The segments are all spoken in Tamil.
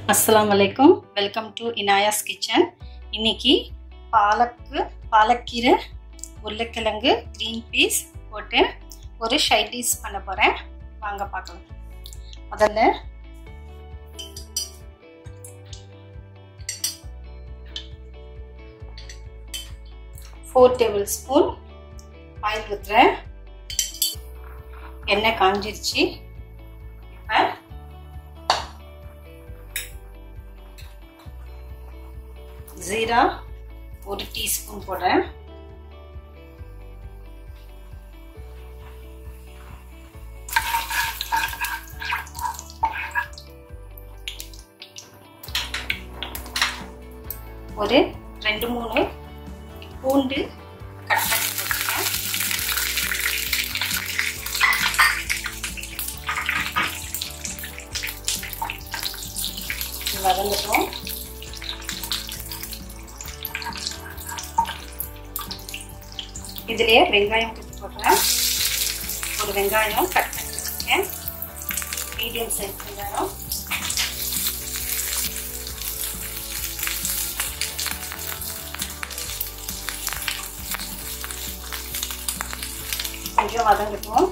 अस्सलाम वालेकुम वेलकम टू इनायास किचन இன்னைக்கு பாலக்கீரை உருளைக்கிழங்கு green peas போட்டு ஒரு சைட் டிஷ் பண்ண போறேன் வாங்க பார்க்கலாம் முதல்ல four tablespoon ஆயில் ஊத்துறேன் எண்ணெய் காஞ்சிருச்சு இப்போ ZEERA 1 teaspoon போடுறேன் ஒரு 2-3 பூண்டு கட் பண்ணி போட்டுருக்கேன் வதங்கட்டும் இதுலயே வெங்காயம் கட் போடுறேன் ஒரு வெங்காயம் கட் பண்ணி வச்சிருக்கேன் மீடியம் சைஸ் வெங்காயம் கொஞ்சம் வதங்கட்டும்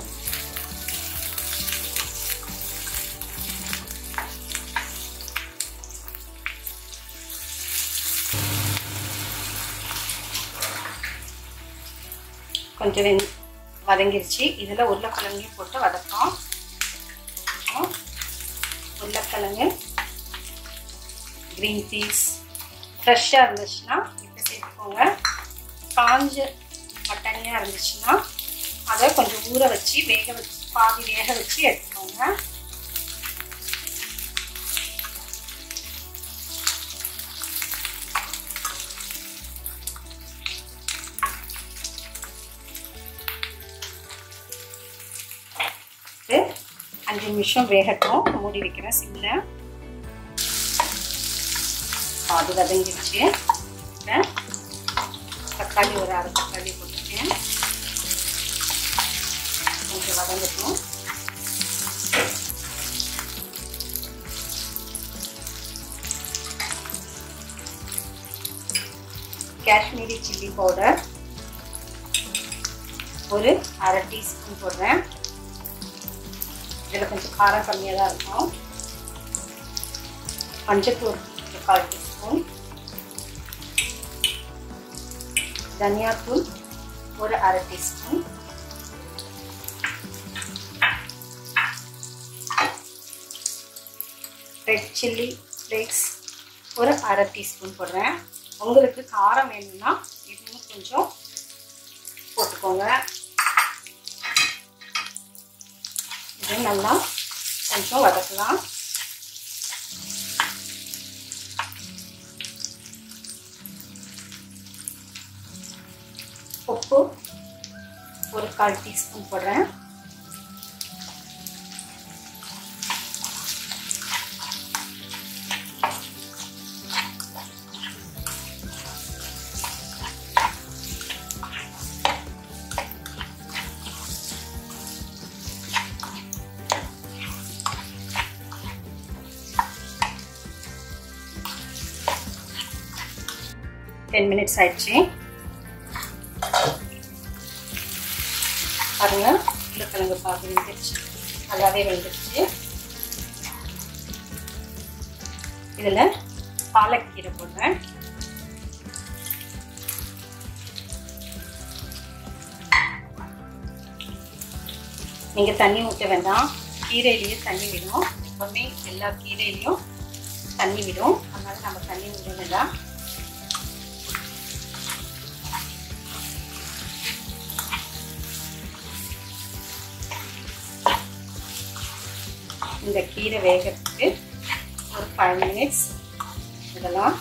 கொஞ்சம் வதங்கிருச்சு இதுல உருளைக்கிழங்கு போட்டு வதக்கலாம் உருளைக்கிழங்கு green peas ஃப்ரெஷ்ஷா இருந்துச்சுன்னா இப்ப சேர்த்துக்கோங்க காஞ்ச பட்டாணியா இருந்துச்சுன்னா அதை கொஞ்சம் ஊற வச்சு பாதி வேக வச்சு எடுத்துக்கோங்க அஞ்சு நிமிஷம் வேகட்டும் மூடி வைக்கிறேன் சிம்ல அது வதங்கிடுச்சு தக்காளி ஒரு அரை தக்காளி போட்டுருக்கேன் கொஞ்சம் வதங்கட்டும் காஷ்மீரி சில்லி பவுடர் ஒரு அரை டீஸ்பூன் போடுறேன் இதில் கொஞ்சம் காரம் கம்மியாக தான் இருக்கும் மஞ்சத்தூள் 1/4 டீஸ்பூன் தனியாத்தூள் ஒரு அரை டீஸ்பூன் ரெட் சில்லி ஃப்ளேக்ஸ் ஒரு அரை டீஸ்பூன் போடுறேன் உங்களுக்கு காரம் வேணும்னா இன்னும் கொஞ்சம் போட்டுக்கோங்க இது நல்லா கொஞ்சம் வதக்கலாம் உப்பு ஒரு 1/4 டீஸ்பூன் போடுறேன் minutes ஆயிடுச்சு பாருங்க உருளைக்கிழங்கு பாதி வெந்துருச்சு நல்லாவே வெந்துருச்சு இதுல பாலக்கீரை போடுறேன் நீங்க தண்ணி ஊற்ற வேண்டாம் கீரையிலேயே தண்ணி விடும் எப்பவுமே எல்லா கீரையிலையும் தண்ணி விடும் அதனால நம்ம தண்ணி விட வேண்டாம் இந்த கீரை வேகிறதுக்கு ஒரு 5 minutes இதெல்லாம்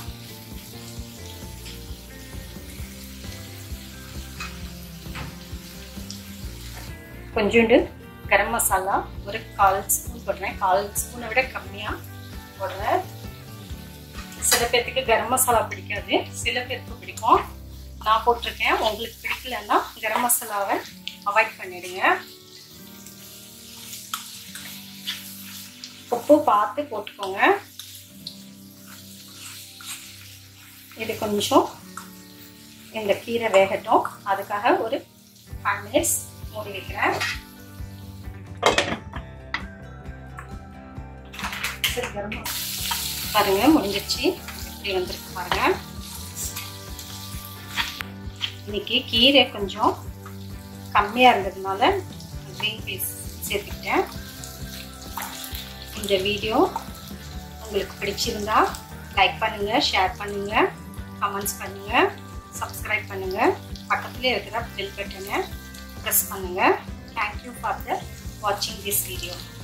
கொஞ்சோண்டு கரம் மசாலா ஒரு 1/4 ஸ்பூன் போடுறேன் 1/4 ஸ்பூனை விட கம்மியா போடுறேன் சில பேருக்கு கரம் மசாலா பிடிக்காது சில பேருக்கு பிடிக்கும் நான் போட்டிருக்கேன் உங்களுக்கு பிடிக்கலன்னா கரம் மசாலாவை அவாய்ட் பண்ணிடுங்க உப்பு பார்த்து போட்டுக்கோங்க இது கொஞ்சம் இந்த கீரை வேகட்டும். அதுக்காக ஒரு 5 minutes மூடி வைக்கிறேன். சரி பாருங்க, முடிஞ்சிருச்சு. இப்படி வந்துருக்கு பாருங்க. இன்னைக்கு கீரை கொஞ்சம் கம்மியாக இருந்ததுனால க்ரீன் பீஸ் சேர்த்துக்கிட்டேன். இந்த வீடியோ உங்களுக்கு பிடிச்சிருந்தா லைக் பண்ணுங்கள், ஷேர் பண்ணுங்கள், கமெண்ட்ஸ் பண்ணுங்கள், சப்ஸ்கிரைப் பண்ணுங்கள். பக்கத்துலேயே இருக்கிற பெல் பட்டனை ப்ரெஸ் பண்ணுங்கள். தேங்க்யூ ஃபார் வாட்சிங் திஸ் வீடியோ.